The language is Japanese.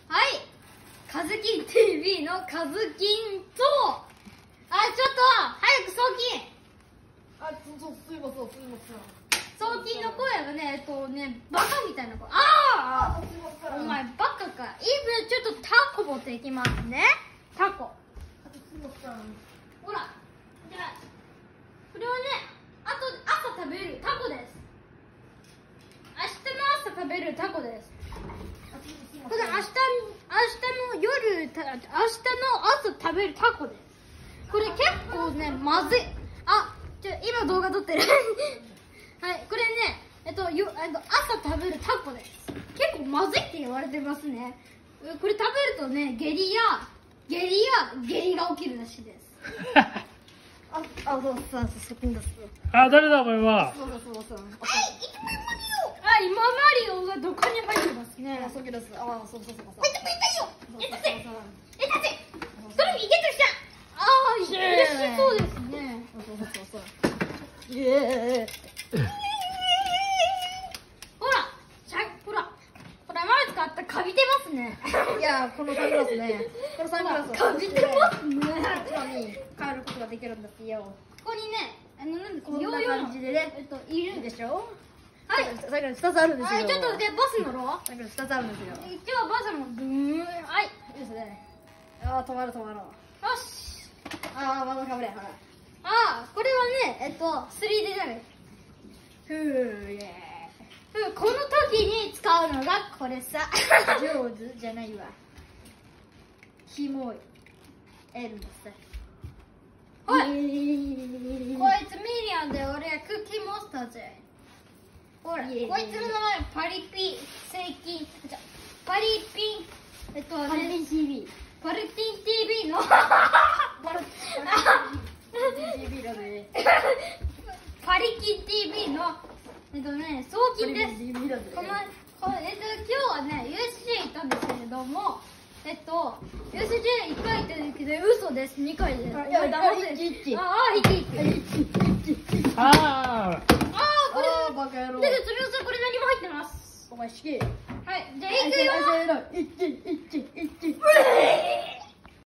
はい、カズキン TV のカズキンと、ちょっと早く送金。 すいません。 送金の声がね、バカみたいな声。お前バカか。ちょっとタコ持っていきますね。タコ。ほら、じゃあ、これはね、朝食べるタコです。明日の朝食べるタコです。これ明日の夜、明日の朝食べるタコです。これ結構ね、まずい。今動画撮ってる。はい、これね、朝食べるタコです。結構まずいって言われてますね。これ食べるとね、下痢が起きるらしいです。 誰だお前は。 今マリオがどこに入ってますね。それいけとした。嬉しそうですね。ほら、マジかったカビてますね。 いや、このサングラスね。このサングラスカビてますね。 変えることができるんですよ。 ここにね、 こんな感じでね、 いるんでしょ。 はい、サングラス2つあるんですよ。 ちょっとでバス乗ろう。 サングラス2つあるんですよ。 今日はバスのはい。 いいですね。止まろう。 よし。 まだかぶれ。 これはね、3D じゃない。この時に使うのがこれさ。 上手じゃないわ。キモい。L のさ。 こいつミリオンで俺はクッキーモンスターぜ。ほら、こいつの名前パリピン TV。パリピン TV のパリキン TV の送金です。今日はね USJ 行ったんですけれども、USJ 1回行っただけで嘘です。2回です。 いや、だめです。 これバカ野郎。 これ何も入ってます。 お前死刑。 はい、じゃあ行くよ。